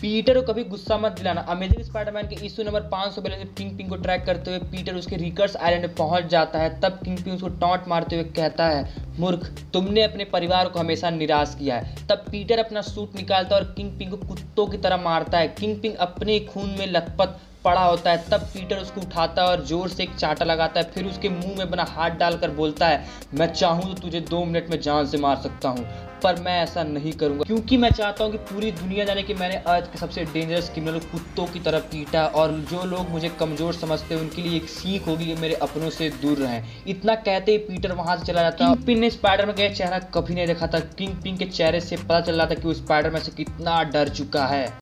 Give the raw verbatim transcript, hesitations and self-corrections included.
Peter को कभी गुस्सा मत दिलाना। अमेजिंग स्पाइडरमैन के इशू नंबर पाँच सौ बयालीस में किंगपिन को ट्रैक करते हुए पीटर उसके रिकर्स आइलैंड में पहुंच जाता है। तब किंगपिन उसको टॉन्ट मारते हुए कहता है, मूर्ख, तुमने अपने परिवार को हमेशा निराश किया है। तब पीटर अपना सूट निकालता है और किंगपिन को कुत्तों की तरह मारता है। किंगपिन अपने खून में लथपथ पड़ा होता है। तब पीटर उसको उठाता है और जोर से एक चांटा लगाता है, फिर उसके मुंह में बना हाथ डालकर बोलता है, मैं चाहूँ तो तुझे दो मिनट में जान से मार सकता हूँ, पर मैं ऐसा नहीं करूँगा, क्योंकि मैं चाहता हूँ कि पूरी दुनिया जाने कि मैंने अर्थ के सबसे डेंजरस क्रिमिनल कुत्तों की तरह पीटा, और जो लोग मुझे कमज़ोर समझते हैं उनके लिए एक सीख होगी कि मेरे अपनों से दूर रहें। इतना कहते ही पीटर वहाँ से चला जाता है। किंगपिन ने स्पाइडरमैन का चेहरा कभी नहीं देखा था। किंगपिन के चेहरे से पता चल रहा था कि वो स्पाइडरमैन से कितना डर चुका है।